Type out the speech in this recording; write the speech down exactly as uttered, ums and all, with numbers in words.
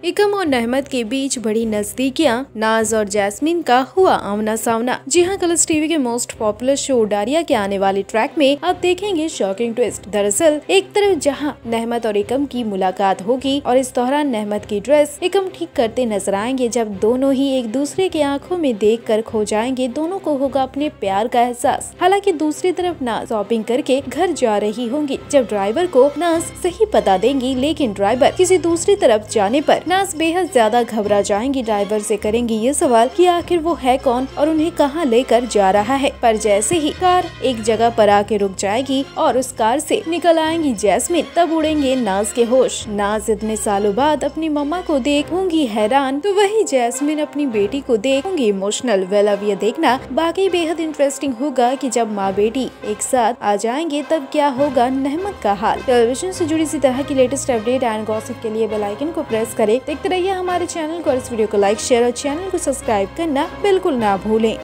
इकम और नहमत के बीच बड़ी नजदीकियां, नाज और जैस्मीन का हुआ आमना सामना। जी हां, कलर्स टीवी के मोस्ट पॉपुलर शो डारिया के आने वाले ट्रैक में आप देखेंगे शॉकिंग ट्विस्ट। दरअसल एक तरफ जहां नहमत और इकम की मुलाकात होगी और इस दौरान नहमत की ड्रेस इकम ठीक करते नजर आएंगे। जब दोनों ही एक दूसरे के आंखों में देख कर खो जाएंगे, दोनों को होगा अपने प्यार का एहसास। हालांकि दूसरी तरफ नाज शॉपिंग करके घर जा रही होंगी। जब ड्राइवर को नाज सही पता देंगी, लेकिन ड्राइवर किसी दूसरी तरफ जाने पर नाज बेहद ज्यादा घबरा जाएंगी। ड्राइवर से करेंगी ये सवाल कि आखिर वो है कौन और उन्हें कहां लेकर जा रहा है। पर जैसे ही कार एक जगह पर आके रुक जाएगी और उस कार से निकल आएंगी जैस्मीन, तब उड़ेंगे नाज के होश। नाज इतने सालों बाद अपनी मम्मा को देख होंगी हैरान, तो वही जैस्मीन अपनी बेटी को देख होंगी इमोशनल। वेल, अब ये देखना बाकी बेहद इंटरेस्टिंग होगा कि जब माँ बेटी एक साथ आ जाएंगे तब क्या होगा नहमत का हाल। टेलीविजन से जुड़ी इसी तरह की लेटेस्ट अपडेट एंड गॉसिप के लिए बेल आइकन को प्रेस करें। देखते रहिए हमारे चैनल को और इस वीडियो को लाइक, शेयर और चैनल को सब्सक्राइब करना बिल्कुल ना भूलें।